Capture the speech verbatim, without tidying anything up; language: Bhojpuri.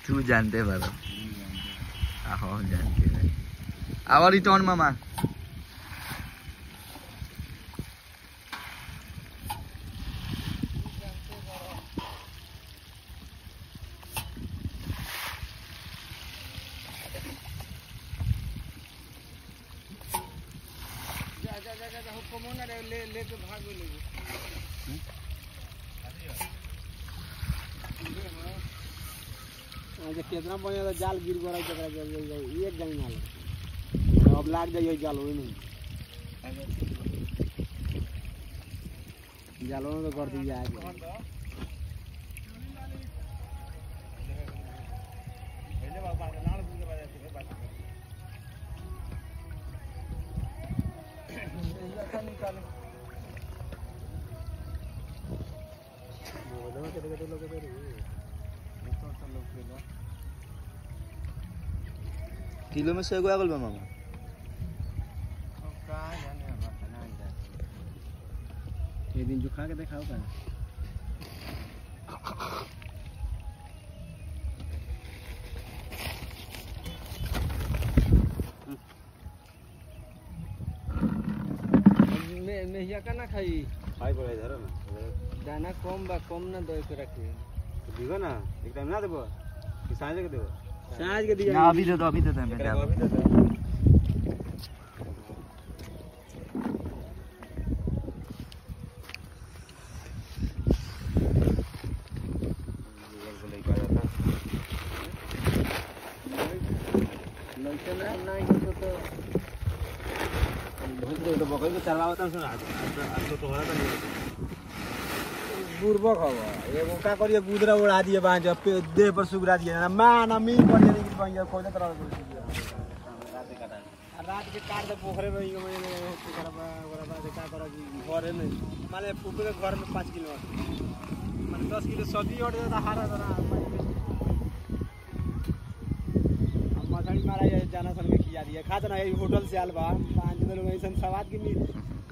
तू जानते बारो आहो जानते आवर रिटर्न मामा ले ले के भाग ले आज कितना बढ़िया जाल गिर गया जकरा एक जंग माल अब लाग जाइए जाल होई नहीं जालों तो कर दी जाए किलो में से गया मामा ये दिन जो खा के दिखाओ का मैं मैं या का ना खाई खाई पड़े इधर ना दाना कम बा कम ना दे के रखी दीवा ना एक टाइम ना देबो कि सांझ के देबो सांझ के दिया ना अभी दे दो अभी दे दो मैं दे अभी दे दो तो बकरी को चरवा बताऊं सुन आज आज तो हो रहा था बुरबक हवा एगो का करिए गुदरा उड़ा दिए बांध पे देह पर सुगरा दिए ना मान मी पड़ जाने की बन खोजे तरह रात के काटा रात के काट दे पोखरे में यो मैंने करबा ओकरा बाद का कर घरे में माने पुपे के घर में पाँच किलो माने दस किलो सब्जी और देता हारा तना मछली मारा जाना सन में खिया दिया खाता ना होटल से आल बा पांच दिन लोग ऐसा सवाद के मिल